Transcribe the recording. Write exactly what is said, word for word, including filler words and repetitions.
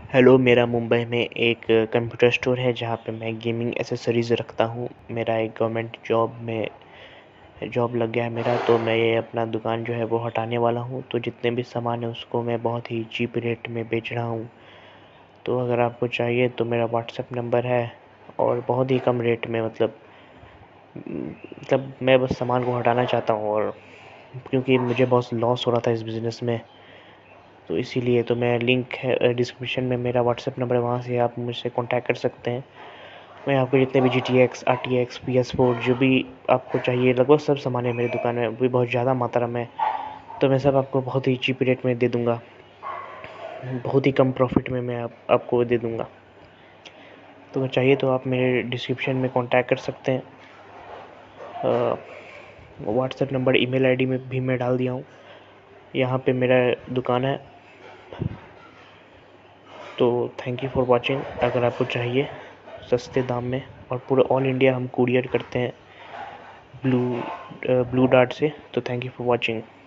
Hello, मेरा मुंबई में एक कंप्यूटर स्टोर है जहाँ पे मैं गेमिंग एसेसरीज़ रखता हूँ। मेरा एक गवर्नमेंट जॉब में जॉब लग गया है मेरा, तो मैं ये अपना दुकान जो है वो हटाने वाला हूँ। तो जितने भी सामान है उसको मैं बहुत ही चीप रेट में बेच रहा हूँ। तो अगर आपको चाहिए तो मेरा व्हाट्सएप नंबर है, और बहुत ही कम रेट में, मतलब मतलब मैं बस सामान को हटाना चाहता हूँ, और क्योंकि मुझे बहुत लॉस हो रहा था इस बिज़नेस में, तो इसीलिए तो मैं लिंक है डिस्क्रिप्शन में, मेरा व्हाट्सएप नंबर है, वहाँ से आप मुझसे कांटेक्ट कर सकते हैं। मैं आपको जितने भी G T X, R T X, P S four जो भी आपको चाहिए, लगभग सब सामान है मेरी दुकान में, वो भी बहुत ज़्यादा मात्रा में। तो मैं सब आपको बहुत ही चीप रेट में दे दूँगा, बहुत ही कम प्रॉफिट में मैं आप, आपको दे दूँगा। तो अगर चाहिए तो आप मेरे डिस्क्रिप्शन में कांटेक्ट कर सकते हैं। व्हाट्सएप नंबर, ईमेल आईडी में भी मैं डाल दिया हूँ। यहाँ पे मेरा दुकान है। तो थैंक यू फॉर वॉचिंग। अगर आपको चाहिए सस्ते दाम में, और पूरा ऑल इंडिया हम कुरियर करते हैं ब्लू ब्लू डार्ट से। तो थैंक यू फॉर वॉचिंग।